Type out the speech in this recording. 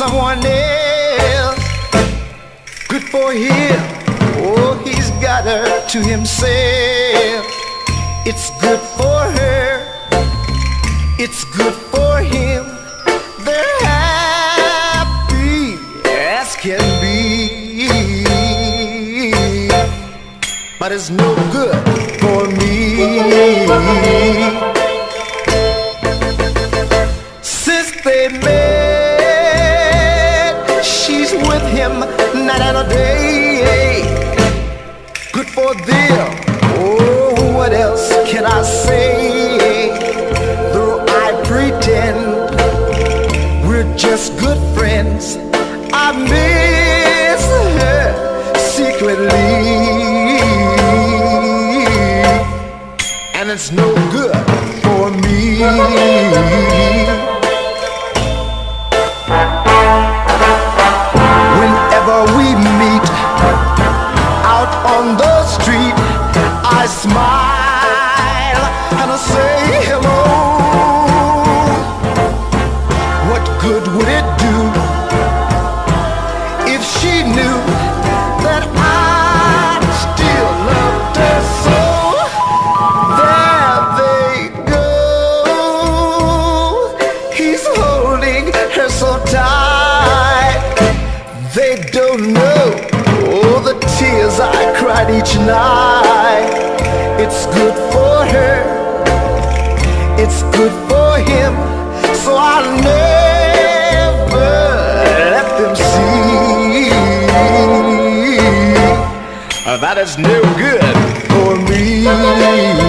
someone else. Good for him. Oh, he's got her to himself. It's good for her. It's good for him. They're happy as can be. But it's no good for me. Since they met, she's with him night and a day. Good for them. Oh, what else can I say? Though I pretend we're just good friends, I miss her secretly. And it's no good for me. Whenever we meet out on the street, I smile and I say hello. What good would it do if she knew that I still loved her so? There they go. He's holding her so tight. They don't know, oh, the tears I cried each night. It's good for her. It's good for him. So I'll never let them see that it's no good for me.